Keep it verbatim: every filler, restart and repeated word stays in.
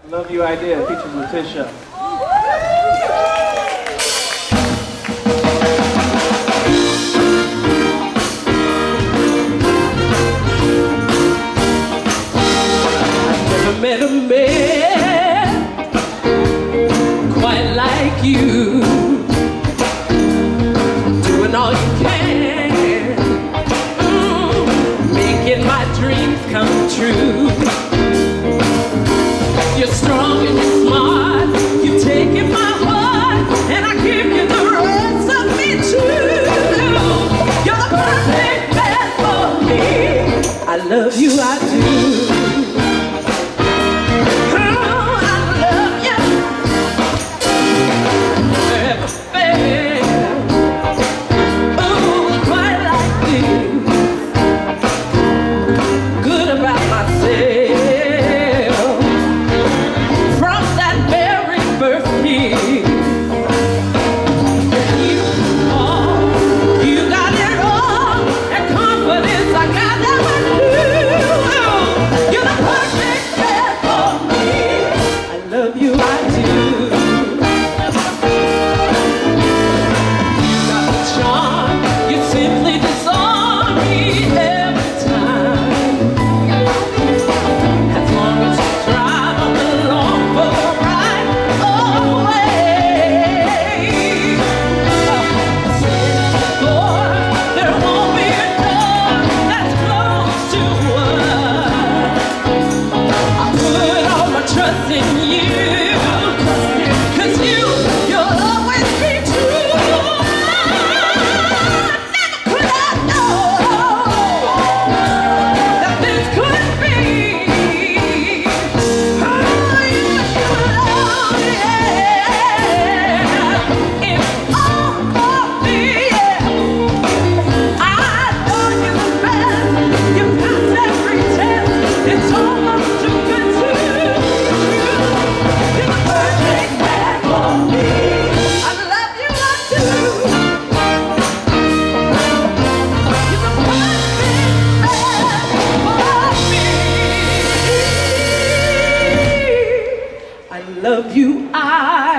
Love You Idea featuring Letitia. Never met a man quite like you, doing all you can, mm, making my dreams come true. You're strong and you're smart, you've taken my heart, and I give you the rest of me too. You're the perfect man for me. I love you, I do. Love you, I